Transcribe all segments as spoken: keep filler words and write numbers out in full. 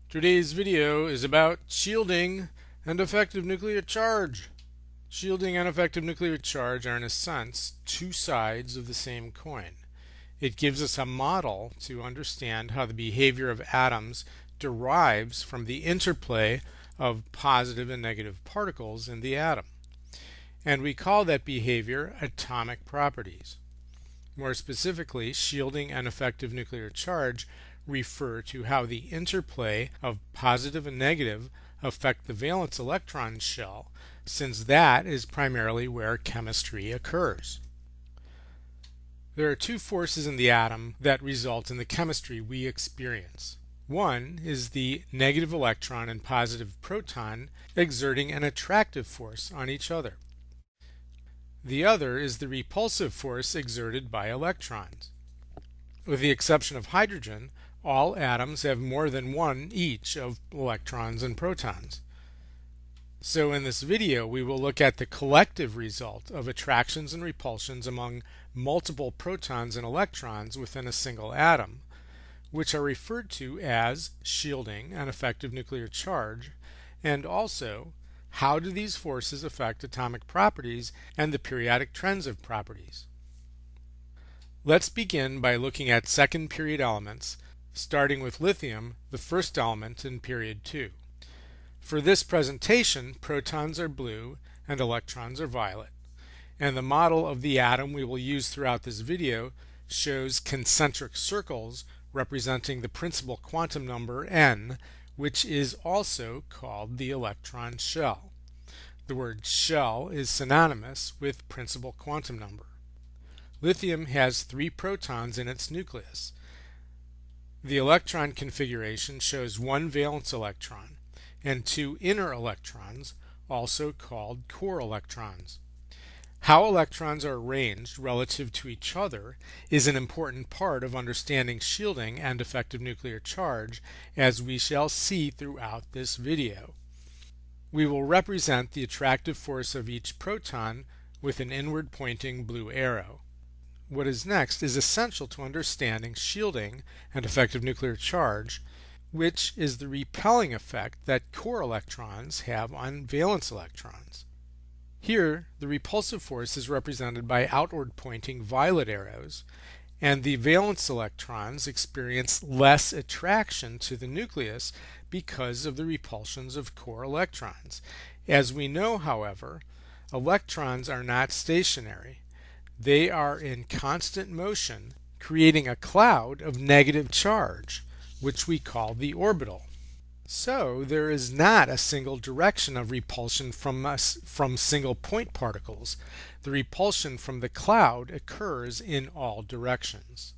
Today's video is about shielding and effective nuclear charge. Shielding and effective nuclear charge are in a sense two sides of the same coin. It gives us a model to understand how the behavior of atoms derives from the interplay of positive and negative particles in the atom. And we call that behavior atomic properties. More specifically, shielding and effective nuclear charge refer to how the interplay of positive and negative affect the valence electron shell, since that is primarily where chemistry occurs. There are two forces in the atom that result in the chemistry we experience. One is the negative electron and positive proton exerting an attractive force on each other. The other is the repulsive force exerted by electrons. With the exception of hydrogen, all atoms have more than one each of electrons and protons. So in this video we will look at the collective result of attractions and repulsions among multiple protons and electrons within a single atom, which are referred to as shielding and effective nuclear charge, and also how do these forces affect atomic properties and the periodic trends of properties. Let's begin by looking at second period elements, starting with lithium, the first element in period two. For this presentation, protons are blue and electrons are violet, and the model of the atom we will use throughout this video shows concentric circles representing the principal quantum number n, which is also called the electron shell. The word shell is synonymous with principal quantum number. Lithium has three protons in its nucleus. The electron configuration shows one valence electron and two inner electrons, also called core electrons. How electrons are arranged relative to each other is an important part of understanding shielding and effective nuclear charge, as we shall see throughout this video. We will represent the attractive force of each proton with an inward pointing blue arrow. What is next is essential to understanding shielding and effective nuclear charge, which is the repelling effect that core electrons have on valence electrons. Here, the repulsive force is represented by outward pointing violet arrows, and the valence electrons experience less attraction to the nucleus because of the repulsions of core electrons. As we know, however, electrons are not stationary. They are in constant motion, creating a cloud of negative charge, which we call the orbital. So there is not a single direction of repulsion from, us, from single point particles. The repulsion from the cloud occurs in all directions.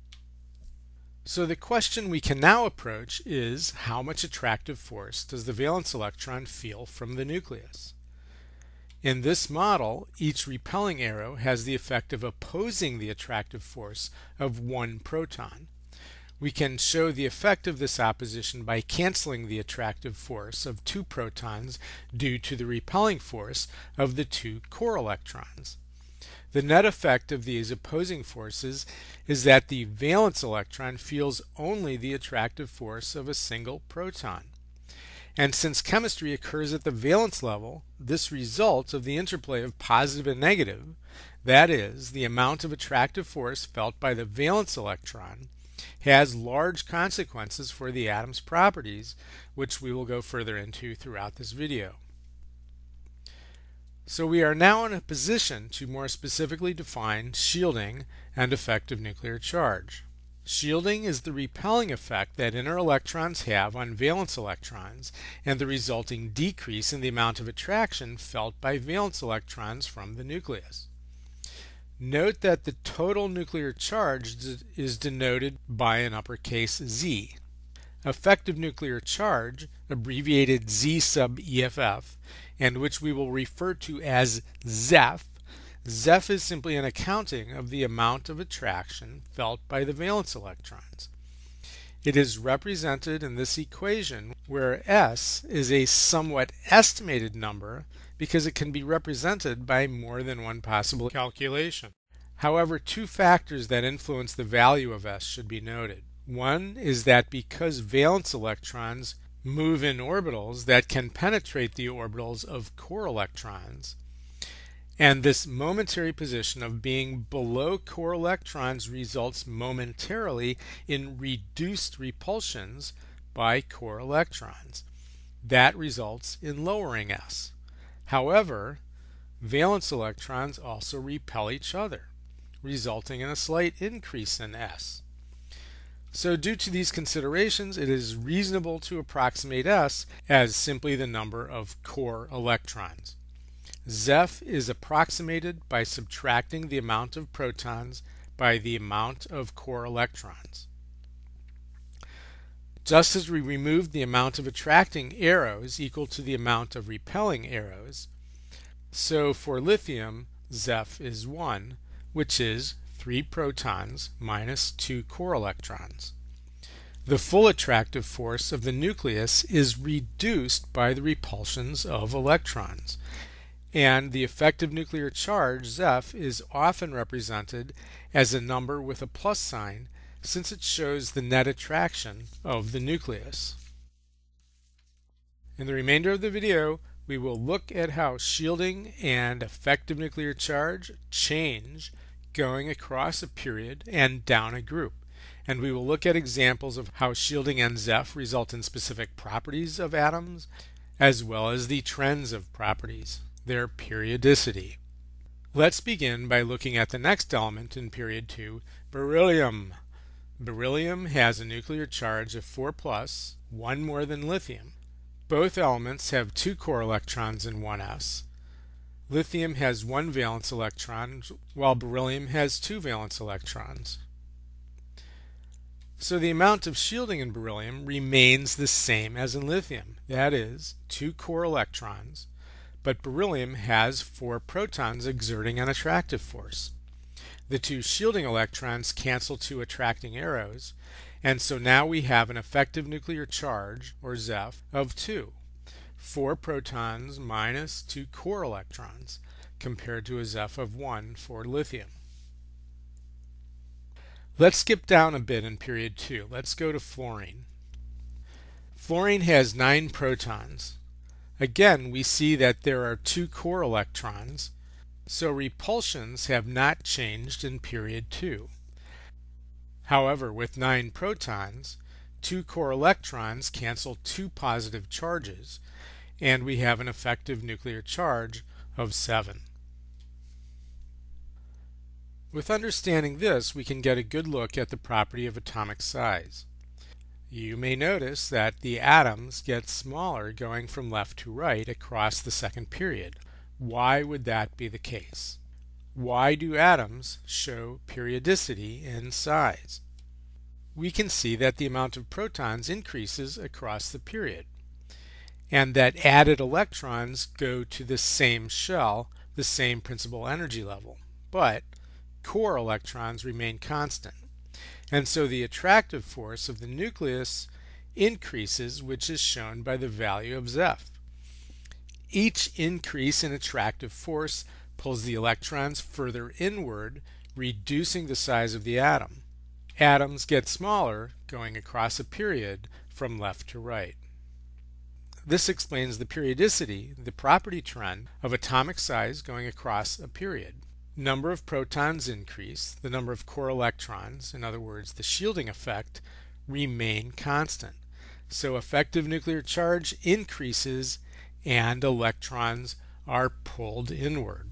So the question we can now approach is, how much attractive force does the valence electron feel from the nucleus? In this model, each repelling arrow has the effect of opposing the attractive force of one proton. We can show the effect of this opposition by canceling the attractive force of two protons due to the repelling force of the two core electrons. The net effect of these opposing forces is that the valence electron feels only the attractive force of a single proton. And since chemistry occurs at the valence level, this results of the interplay of positive and negative, that is, the amount of attractive force felt by the valence electron, has large consequences for the atom's properties, which we will go further into throughout this video. So we are now in a position to more specifically define shielding and effective nuclear charge. Shielding is the repelling effect that inner electrons have on valence electrons and the resulting decrease in the amount of attraction felt by valence electrons from the nucleus. Note that the total nuclear charge is denoted by an uppercase Z. Effective nuclear charge, abbreviated Z sub E F F, and which we will refer to as Zeff, Zeff is simply an accounting of the amount of attraction felt by the valence electrons. It is represented in this equation where S is a somewhat estimated number because it can be represented by more than one possible calculation. However, two factors that influence the value of S should be noted. One is that because valence electrons move in orbitals that can penetrate the orbitals of core electrons, and this momentary position of being below core electrons results momentarily in reduced repulsions by core electrons. That results in lowering S. However, valence electrons also repel each other, resulting in a slight increase in S. So due to these considerations, it is reasonable to approximate S as simply the number of core electrons. Zeff is approximated by subtracting the amount of protons by the amount of core electrons. Just as we removed the amount of attracting arrows equal to the amount of repelling arrows, so for lithium, Zeff is one, which is three protons minus two core electrons. The full attractive force of the nucleus is reduced by the repulsions of electrons, and the effective nuclear charge, Zeff, is often represented as a number with a plus sign since it shows the net attraction of the nucleus. In the remainder of the video, we will look at how shielding and effective nuclear charge change going across a period and down a group. And we will look at examples of how shielding and Zeff result in specific properties of atoms, as well as the trends of properties, their periodicity. Let's begin by looking at the next element in period two, beryllium. Beryllium has a nuclear charge of four plus, one more than lithium. Both elements have two core electrons and one s. Lithium has one valence electron, while beryllium has two valence electrons. So the amount of shielding in beryllium remains the same as in lithium, that is, two core electrons, but beryllium has four protons exerting an attractive force. The two shielding electrons cancel two attracting arrows, and so now we have an effective nuclear charge, or Zeff, of two. Four protons minus two core electrons, compared to a Zeff of one for lithium. Let's skip down a bit in period two. Let's go to fluorine. Fluorine has nine protons. Again, we see that there are two core electrons, so repulsions have not changed in period two. However, with nine protons, two core electrons cancel two positive charges, and we have an effective nuclear charge of seven. With understanding this, we can get a good look at the property of atomic size. You may notice that the atoms get smaller going from left to right across the second period. Why would that be the case? Why do atoms show periodicity in size? We can see that the amount of protons increases across the period, and that added electrons go to the same shell, the same principal energy level, but core electrons remain constant. And so the attractive force of the nucleus increases, which is shown by the value of Zeff. Each increase in attractive force pulls the electrons further inward, reducing the size of the atom. Atoms get smaller going across a period from left to right. This explains the periodicity, the property trend, of atomic size going across a period. Number of protons increase, the number of core electrons, in other words, the shielding effect, remain constant. So effective nuclear charge increases and electrons are pulled inward.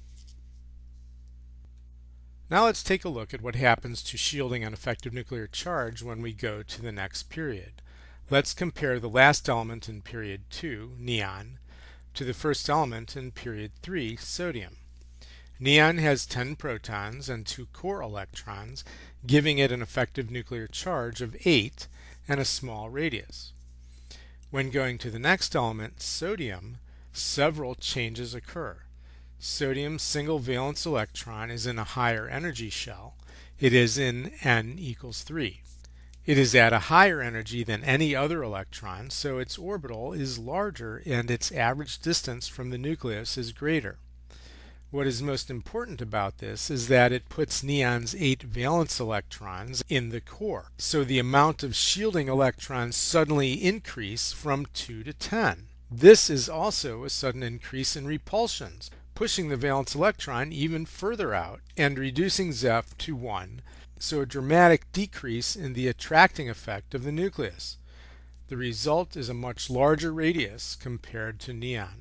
Now let's take a look at what happens to shielding and effective nuclear charge when we go to the next period. Let's compare the last element in period two, neon, to the first element in period three, sodium. Neon has ten protons and two core electrons, giving it an effective nuclear charge of eight and a small radius. When going to the next element, sodium, several changes occur. Sodium's single valence electron is in a higher energy shell. It is in N equals three. It is at a higher energy than any other electron, so its orbital is larger and its average distance from the nucleus is greater. What is most important about this is that it puts neon's eight valence electrons in the core. So the amount of shielding electrons suddenly increase from two to ten. This is also a sudden increase in repulsions, pushing the valence electron even further out and reducing Zeff to one. So a dramatic decrease in the attracting effect of the nucleus. The result is a much larger radius compared to neon.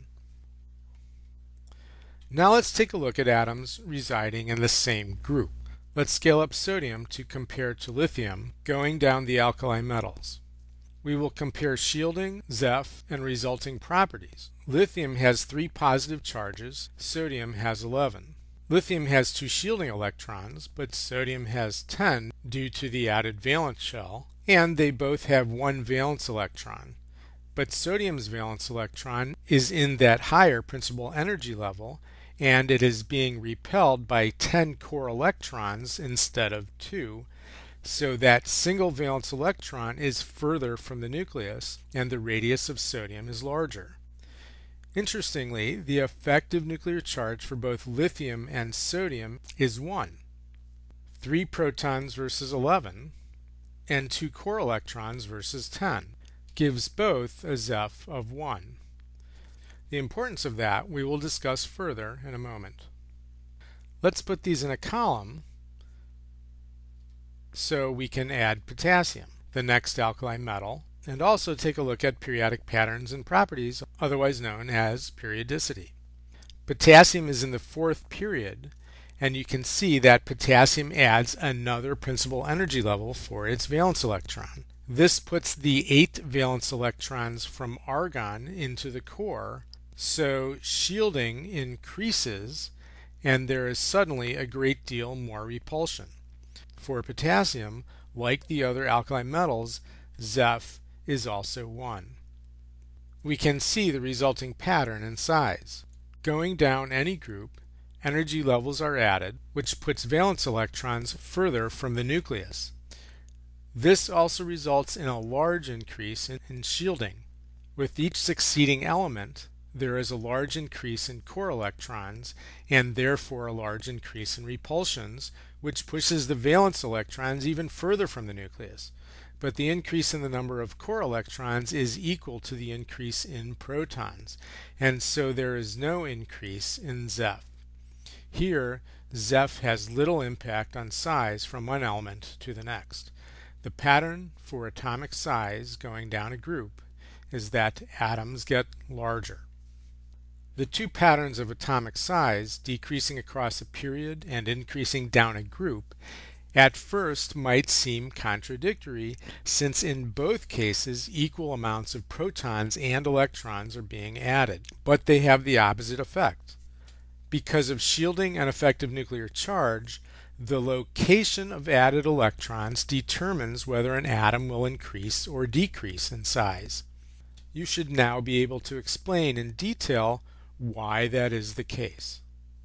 Now let's take a look at atoms residing in the same group. Let's scale up sodium to compare to lithium, going down the alkali metals. We will compare shielding, Zeff, and resulting properties. Lithium has three positive charges, sodium has eleven. Lithium has two shielding electrons, but sodium has ten due to the added valence shell, and they both have one valence electron. But sodium's valence electron is in that higher principal energy level, and it is being repelled by ten core electrons instead of two, so that single valence electron is further from the nucleus and the radius of sodium is larger. Interestingly, the effective nuclear charge for both lithium and sodium is one. three protons versus eleven, and two core electrons versus ten, gives both a Zeff of one. The importance of that we will discuss further in a moment. Let's put these in a column so we can add potassium, the next alkali metal, and also take a look at periodic patterns and properties, otherwise known as periodicity. Potassium is in the fourth period, and you can see that potassium adds another principal energy level for its valence electron. This puts the eight valence electrons from argon into the core, so shielding increases and there is suddenly a great deal more repulsion. For potassium, like the other alkali metals, Zeff is also one. We can see the resulting pattern and size. Going down any group, energy levels are added, which puts valence electrons further from the nucleus. This also results in a large increase in, in shielding. With each succeeding element, there is a large increase in core electrons and therefore a large increase in repulsions, which pushes the valence electrons even further from the nucleus. But the increase in the number of core electrons is equal to the increase in protons, and so there is no increase in Zeff. Here, Zeff has little impact on size from one element to the next. The pattern for atomic size going down a group is that atoms get larger. The two patterns of atomic size, decreasing across a period and increasing down a group, at first might seem contradictory, since in both cases equal amounts of protons and electrons are being added, but they have the opposite effect. Because of shielding and effective nuclear charge, the location of added electrons determines whether an atom will increase or decrease in size. You should now be able to explain in detail why that is the case.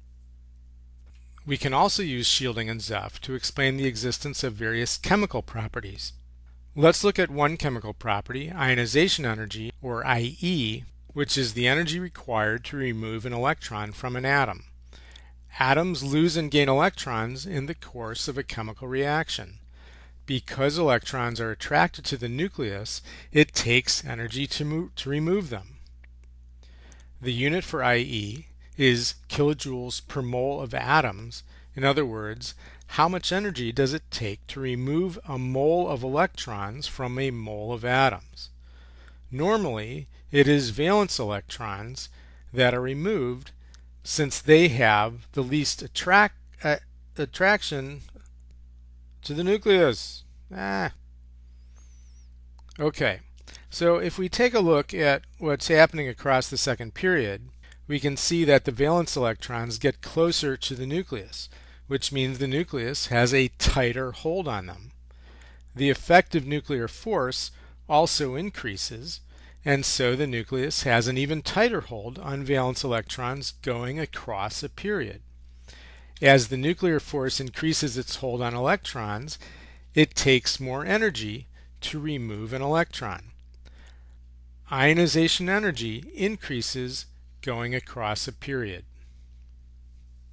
We can also use shielding and Zeff to explain the existence of various chemical properties. Let's look at one chemical property, ionization energy, or I E, which is the energy required to remove an electron from an atom. Atoms lose and gain electrons in the course of a chemical reaction. Because electrons are attracted to the nucleus, it takes energy to, move, to remove them. The unit for I E is kilojoules per mole of atoms. In other words, how much energy does it take to remove a mole of electrons from a mole of atoms? Normally, it is valence electrons that are removed, since they have the least attract, uh, attraction to the nucleus. Ah. Okay, so if we take a look at what's happening across the second period, we can see that the valence electrons get closer to the nucleus, which means the nucleus has a tighter hold on them. The effective nuclear force also increases, and so the nucleus has an even tighter hold on valence electrons going across a period. As the nuclear force increases its hold on electrons, it takes more energy to remove an electron. Ionization energy increases going across a period.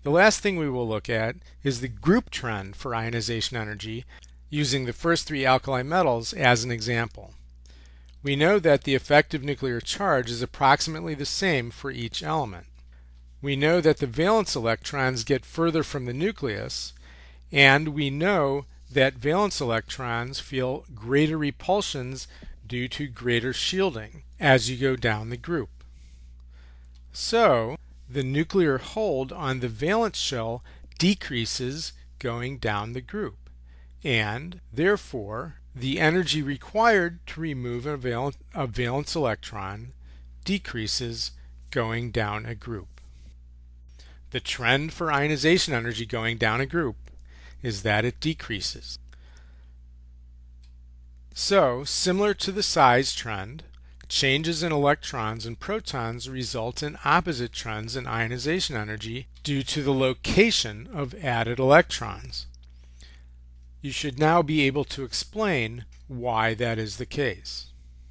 The last thing we will look at is the group trend for ionization energy, using the first three alkali metals as an example. We know that the effective nuclear charge is approximately the same for each element. We know that the valence electrons get further from the nucleus, and we know that valence electrons feel greater repulsions due to greater shielding as you go down the group. So, the nuclear hold on the valence shell decreases going down the group, and therefore the energy required to remove a, val a valence electron decreases going down a group. The trend for ionization energy going down a group is that it decreases. So, similar to the size trend, changes in electrons and protons result in opposite trends in ionization energy due to the location of added electrons. You should now be able to explain why that is the case.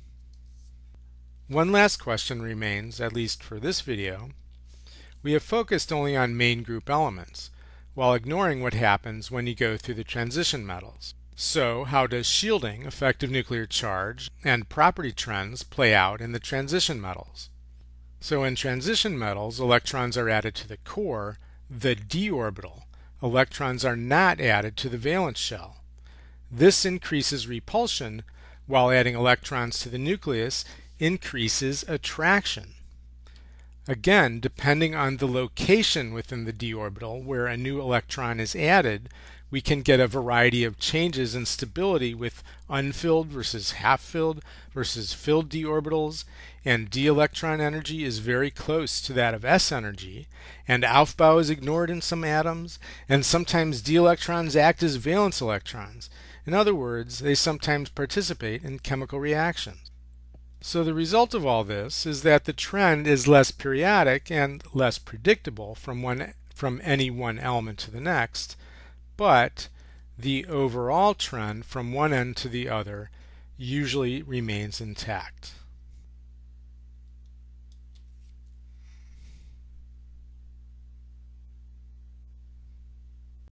One last question remains, at least for this video. We have focused only on main group elements, while ignoring what happens when you go through the transition metals. So, how does shielding, effective nuclear charge, and property trends play out in the transition metals? So in transition metals, electrons are added to the core, the d orbital. Electrons are not added to the valence shell. This increases repulsion, while adding electrons to the nucleus increases attraction. Again, depending on the location within the d orbital where a new electron is added, we can get a variety of changes in stability with unfilled versus half-filled versus filled d orbitals, and d electron energy is very close to that of s energy, and Aufbau is ignored in some atoms, and sometimes d electrons act as valence electrons. In other words, they sometimes participate in chemical reactions. So the result of all this is that the trend is less periodic and less predictable from one from any one element to the next, but the overall trend from one end to the other usually remains intact.